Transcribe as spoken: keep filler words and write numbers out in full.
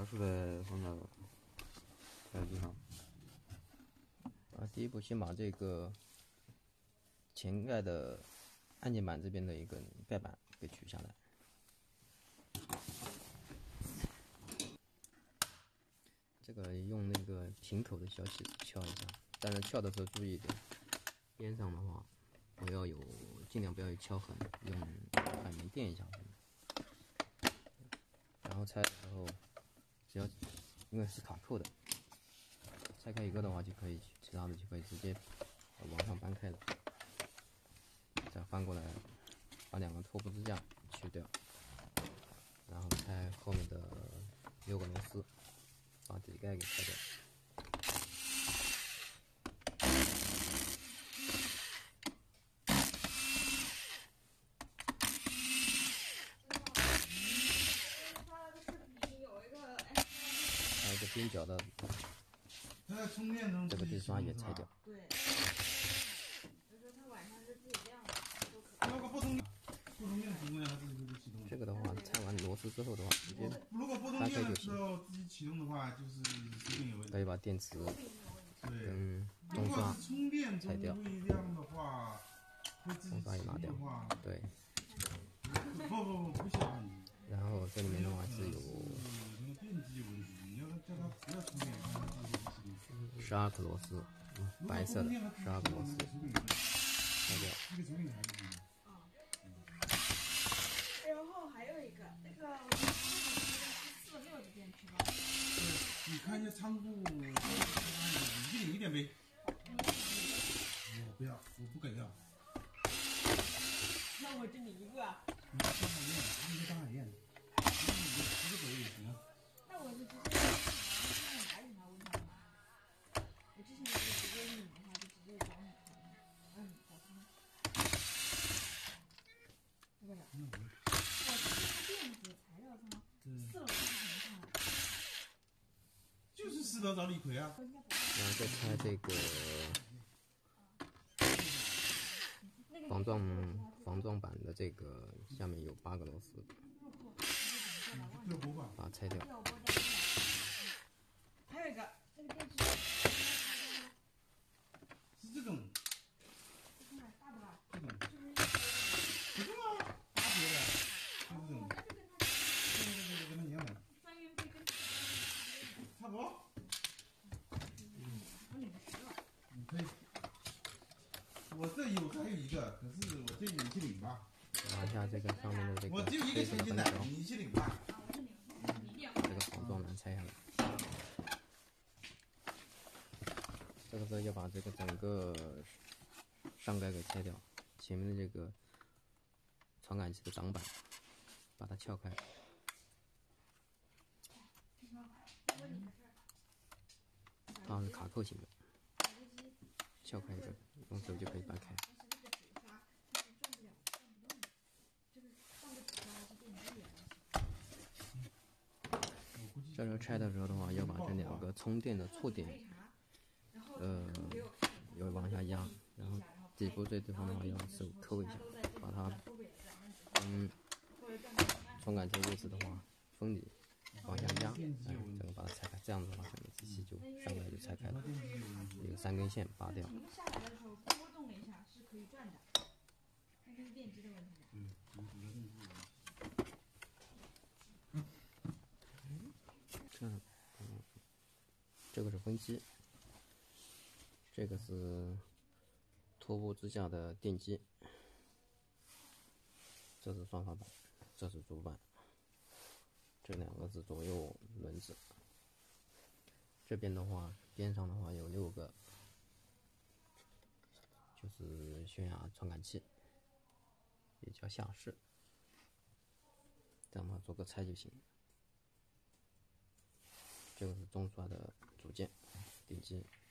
速的放到台子上。 啊，第一步先把这个前盖的按键板这边的一个盖板给取下来。这个用那个平口的小起子撬一下，但是撬的时候注意一点，边上的话不要有，尽量不要有敲痕，用海绵垫一下。然后拆的时候，只要因为是卡扣的，拆开一个的话就可以，其他的就可以直接往上搬开了。再翻过来，把两个托布支架去掉，然后拆后面的六个螺丝，把底盖给拆掉。还有一个边角的这个地刷也拆掉。 对。就是他晚上是自己亮的，都可以。 那个不通不通电情况下，它自己就启动。 这个的话，拆完螺丝之后的话，直接如果不通电的时候自己启动的话，就是设定有问题。 可以把电池跟中刷充电拆掉。 不一样的话，会自己中刷也拿掉。对。 不不不不需要问题。 然后这里面的话是有那个电机有问题，你要叫它不要充电，它自己启动。 十二颗螺丝，白色的十二颗螺丝，拆掉。 这个手柄还是。 然后还有一个，那个我记得是四六的电池吧？ 对，你看一下仓库，一点一点呗。我不要，我不敢要。 那我这里一个。 你大海燕，你个大海燕，那你就直接走也行啊。 那我是直接拿拧它问他吗？我之前就是直接拧的话，就直接找拧它，嗯，找它。这个呀。嗯。我这个电子材料上四楼是什么看？ 就是四楼找李逵啊。 然后再拆这个防撞防撞板的这个下面有八个螺丝，把它拆掉。 还有一个，这个电池是这种。 大不大？ 这种。不是啊，大别的，就是这种。对对对，跟它一样的。 三元配跟差不多。 嗯，我拧十了。 你可以。我这有还有一个，可是我这你去领吧。 拿下这个上面的这个。 我就一个全新的，你去领吧。 这个防撞栏拆下来。这个时候要把这个整个上盖给拆掉，前面的这个传感器的挡板，把它撬开。它是卡扣型的，撬开一个，用手就可以掰开。这时候拆的时候的话，要把这两个充电的错点，呃，要往下压，然后底部这地方的话要手抠一下，把它嗯传感器位置的话分离，往下压，哎，整个把它拆开，这样子的话，整个机器就上来就拆开了，有三根线拔掉。 下来的时候波动了一下，是可以转的，看这是电机的问题。 嗯， 这样，嗯，这个是分机，这个是托布支架的电机，这是双发板，这是主板，这两个是左右轮子。这边的话，边上的话有六个，就是悬崖传感器，也叫下式，这样的话做个拆就行。这个是中刷的组件电机。